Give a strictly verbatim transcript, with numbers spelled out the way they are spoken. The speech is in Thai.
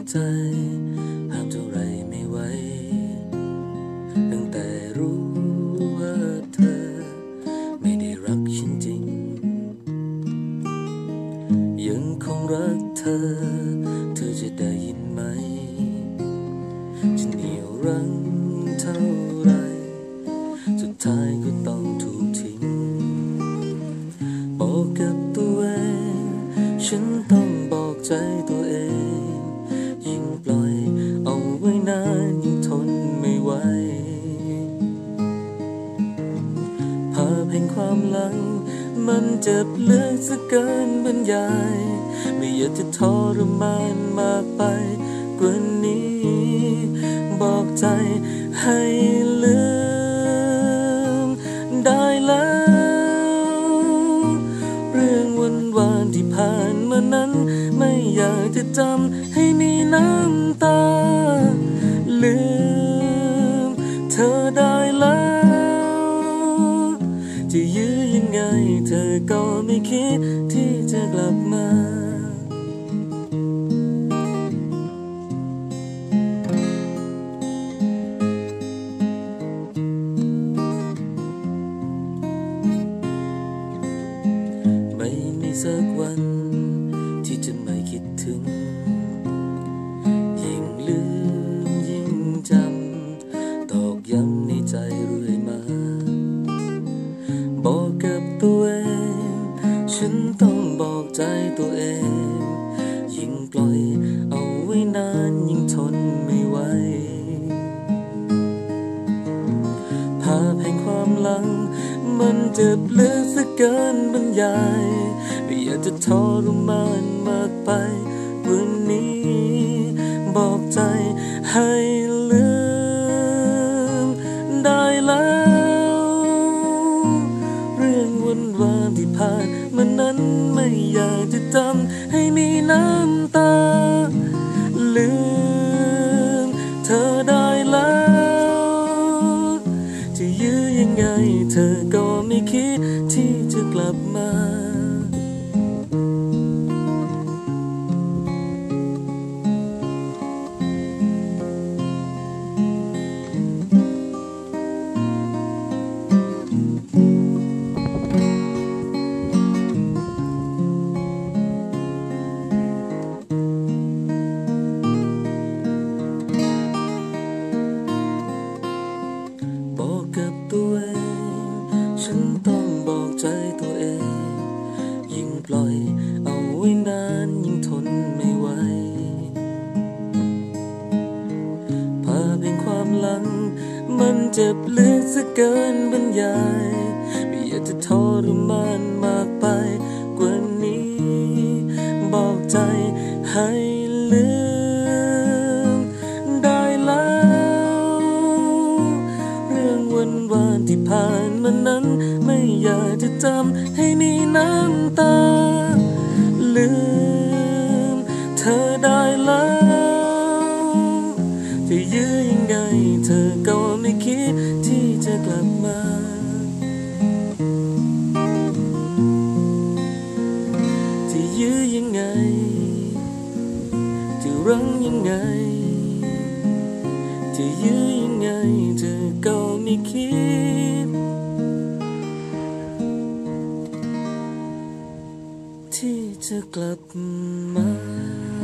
ใจห้ามเท่าไรไม่ไหวตั้งแต่รู้ว่าเธอไม่ได้รักฉันจริงยังคงรักเธอเธอจะได้ยินไหมฉันเหนียวรั้งเท่าไรสุดท้ายก็ต้องถูกทิ้งบอกกับตัวเองฉันต้องบอกใจตัวเองยิ่งปล่อยเอาไว้นานยิ่งทนไม่ไหวภาพแห่งความหลังมันเจ็บลึกซะเกินบรรยายไม่อยากจะทรมานมากไปกว่านี้บอกใจให้ลืมได้แล้วเรื่องวันวานที่ผ่านมานั้นไม่อยากจะจำให้มีน้ำตาลืมเธอได้แล้วจะยื้อยังไงเธอก็ไม่คิดที่จะกลับมาไม่มีสักวันที่จะไม่คิดถึงยิ่งลืมยิ่งจำตอกย้ำในใจเรื่อยมาบอกกับตัวเองฉันต้องบอกใจตัวเองยิ่งปล่อยเอาไว้นานยิ่งทนไม่ไหวภาพแห่งความหลังมันเจ็บลึกซะเกินบรรยายไม่อยากจะทรมานมากไปวันนี้บอกใจให้ลืมได้แล้วเรื่องวันวานที่ผ่านมานั้นไม่อยากจะจำให้มีน้ำตาลืมเธอได้แล้วจะยื้อยังไงเธอก็ไม่คิดที่จะกลับมาบอกกับตัวเองฉันต้องบอกใจตัวเองยิ่งปล่อยเอาไว้นานยิ่งทนไม่ไหวภาพแห่งความหลังมันเจ็บลึกซะเกินบรรยายไม่อยากจะทรมานมากไปกว่านี้บอกใจให้ลืมได้แล้วเรื่องวันวานที่ผ่านมานั้นไม่อยากจะจำให้มีน้ำตาลืมเธอได้แล้วจะยื้อยังไงเธอก็ไม่คิดที่จะกลับมาจะยื้อยังไงจะรั้งยังไงจะยื้อยังไงเธอก็ไม่คิดที่จะกลับมา